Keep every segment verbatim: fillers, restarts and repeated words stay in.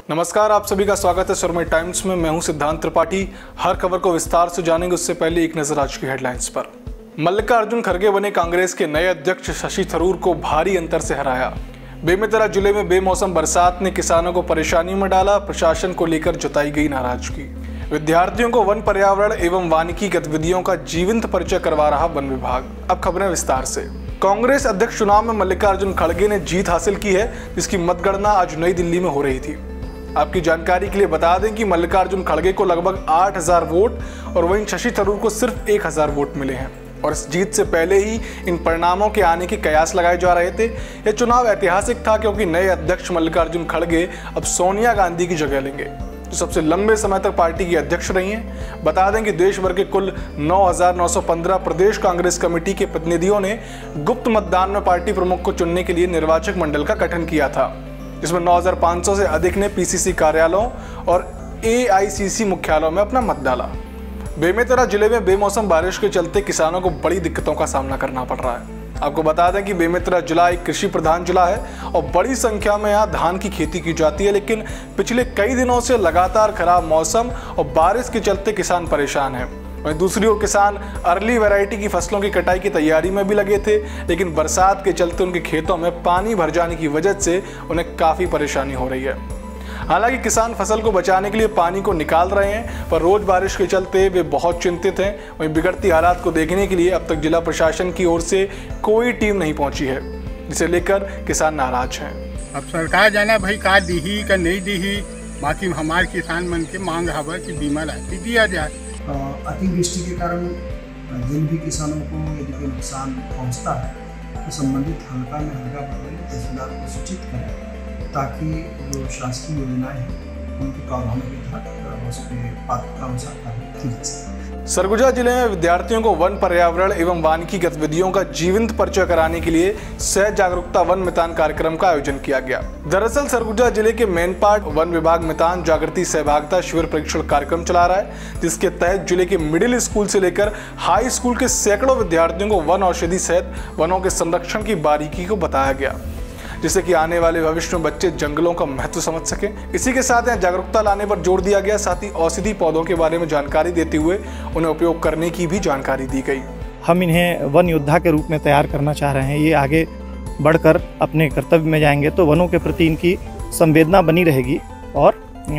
नमस्कार, आप सभी का स्वागत है सुरमई टाइम्स में। मैं हूं सिद्धांत त्रिपाठी। हर खबर को विस्तार से जानेंगे, उससे पहले एक नजर आज की हेडलाइंस पर। मल्लिकार्जुन खड़गे बने कांग्रेस के नए अध्यक्ष, शशि थरूर को भारी अंतर से हराया। बेमेतरा जिले में बेमौसम बरसात ने किसानों को परेशानी में डाला। प्रशासन को लेकर जताई गई नाराजगी। विद्यार्थियों को वन पर्यावरण एवं वानिकी गतिविधियों का जीवंत परिचय करवा रहा वन विभाग। अब खबरें विस्तार से। कांग्रेस अध्यक्ष चुनाव में मल्लिकार्जुन खड़गे ने जीत हासिल की है, जिसकी मतगणना आज नई दिल्ली में हो रही थी। आपकी जानकारी के लिए बता दें कि मल्लिकार्जुन खड़गे को लगभग आठ हज़ार वोट और वहीं शशि थरूर को सिर्फ एक हज़ार वोट मिले हैं। और इस जीत से पहले ही इन परिणामों के आने के कयास लगाए जा रहे थे। यह चुनाव ऐतिहासिक था क्योंकि नए अध्यक्ष मल्लिकार्जुन खड़गे अब सोनिया गांधी की जगह लेंगे, जो सबसे लंबे समय तक पार्टी की अध्यक्ष रही हैं। बता दें कि देश भर के कुल नौ हज़ार नौ सौ पंद्रह प्रदेश कांग्रेस कमेटी के प्रतिनिधियों ने गुप्त मतदान में पार्टी प्रमुख को चुनने के लिए निर्वाचक मंडल का गठन किया था, जिसमें नौ हज़ार पाँच सौ से अधिक ने पीसीसी कार्यालयों और एआईसीसी मुख्यालयों में अपना मत डाला। बेमेतरा जिले में बेमौसम बारिश के चलते किसानों को बड़ी दिक्कतों का सामना करना पड़ रहा है। आपको बता दें कि बेमेतरा जिला एक कृषि प्रधान जिला है और बड़ी संख्या में यहाँ धान की खेती की जाती है, लेकिन पिछले कई दिनों से लगातार खराब मौसम और बारिश के चलते किसान परेशान हैं। वहीं दूसरी ओर किसान अर्ली वैरायटी की फसलों की कटाई की तैयारी में भी लगे थे, लेकिन बरसात के चलते उनके खेतों में पानी भर जाने की वजह से उन्हें काफ़ी परेशानी हो रही है। हालांकि किसान फसल को बचाने के लिए पानी को निकाल रहे हैं, पर रोज बारिश के चलते वे बहुत चिंतित हैं। वहीं बिगड़ती हालात को देखने के लिए अब तक जिला प्रशासन की ओर से कोई टीम नहीं पहुंची है, जिसे लेकर किसान नाराज हैं। अब सरकार जाना भाई का दी ही का नहीं दी ही, बाकी हमारे किसान मन के मांग हवा कि बीमा राशि दिया जाए। अतिवृष्टि के कारण जिन भी किसानों को यदि कोई नुकसान पहुंचता है तो संबंधित हल्का में हल्का प्रभारी तहसीलदार को सूचित करें, ताकि जो शासकीय योजनाएं हैं उनके प्रावधानों के तहत उसके पात्रता अनुसार कार्य की जा सके। सरगुजा जिले में विद्यार्थियों को वन पर्यावरण एवं वानिकी गतिविधियों का जीवंत परिचय कराने के लिए सह जागरूकता वन मितान कार्यक्रम का आयोजन किया गया। दरअसल सरगुजा जिले के मेनपाट वन विभाग मितान जागृति सहभागिता शिविर परीक्षण कार्यक्रम चला रहा है, जिसके तहत जिले के मिडिल स्कूल से लेकर हाई स्कूल के सैकड़ों विद्यार्थियों को वन औषधि सहित वनों के संरक्षण की बारीकी को बताया गया, जिससे कि आने वाले भविष्य में बच्चे जंगलों का महत्व समझ सकें। इसी के साथ यहाँ जागरूकता लाने पर जोर दिया गया, साथ ही औषधि पौधों के बारे में जानकारी देते हुए उन्हें उपयोग करने की भी जानकारी दी गई। हम इन्हें वन योद्धा के रूप में तैयार करना चाह रहे हैं। ये आगे बढ़कर अपने कर्तव्य में जाएंगे तो वनों के प्रति इनकी संवेदना बनी रहेगी और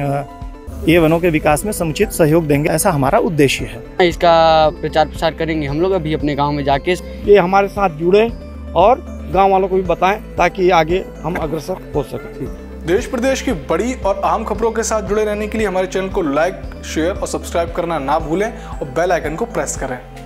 ये वनों के विकास में समुचित सहयोग देंगे, ऐसा हमारा उद्देश्य है। इसका प्रचार प्रसार करेंगे हम लोग अभी अपने गाँव में जाके। ये हमारे साथ जुड़े और गांव वालों को भी बताएं ताकि आगे हम अग्रसर हो सकें। देश प्रदेश की बड़ी और अहम खबरों के साथ जुड़े रहने के लिए हमारे चैनल को लाइक, शेयर और सब्सक्राइब करना ना भूलें और बेल आइकन को प्रेस करें।